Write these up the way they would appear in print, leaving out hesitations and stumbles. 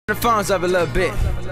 The phones up a little bit.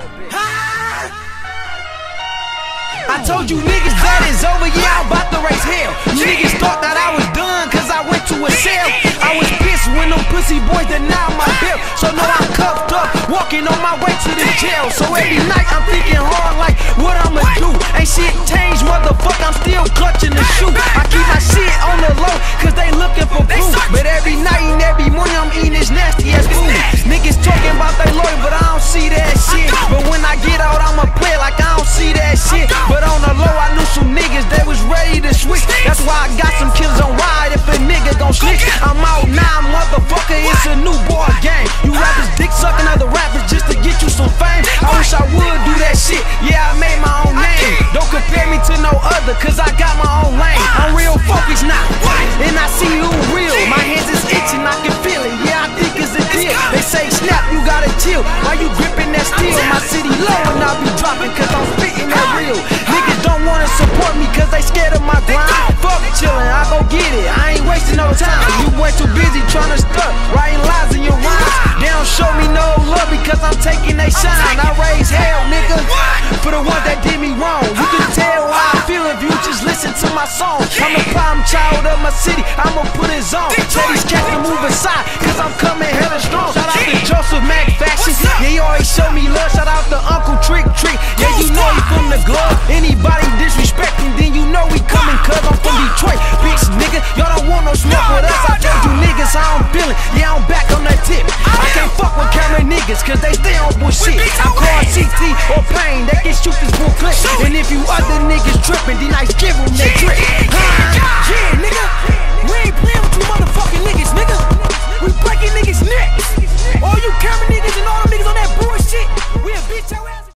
I told you niggas that it's over, yeah, I'm about to raise hell. You niggas thought that I was done cause I went to a cell. I was pissed when them pussy boys denied my bill. So now I'm cuffed up, walking on my way to the jail. So every night I'm thinking hard like what I'ma do. Ain't shit changed, motherfucker, I'm still clutching the shoe. I keep my shit on the low cause they looking for proof. But every night and every morning I'm eating this nasty ass food. Niggas talking about they loyal but I don't see that shit. But when I get out I'ma play like I don't see that shit. But on the low I knew some niggas that was ready to switch. That's why I got some killers on ride if a nigga gon' snitch. I'm out now, motherfucker, it's a new boy game. You rappers dick sucking other rappers just to get you some fame. I wish I would do that shit, yeah, I made my own name. Don't compare me to no other, cause I got my own lane. I'm real focused now, and I see who real. My hands is itching, I can feel it, yeah, I think it's a deal. They say snap, you gotta chill, why you gripping that steel? My city low and I be dropping cause I'm spitting that real. Niggas don't wanna support me cause they scared of my grind. Fuck chillin', I go get it, I ain't wasting no time. You boy too busy tryna stuck, writing lies in your rhymes. They don't show me no love because I'm taking they shine. I raise hell, nigga, for the ones that did me wrong. You can tell how I feel if you just listen to my song. I'm a problem child of my city, I'ma put it on. Tell these cats to move aside cause I'm coming hella strong. Shout out to Joseph Mac Fashion, yeah, he always show me love. Shout out to Uncle Trick, yeah, you know he from the glove. Anybody disrespecting, then you know we coming cause I'm from Detroit. Bitch nigga, y'all don't want no smoke with us. I told you niggas how I'm feeling, yeah, I'm back on that tip. I can't fuck with camera niggas cause they stay on bullshit. I call CT or Pain, they can shoot this bull clip. And if you other niggas tripping, then I give them that trick.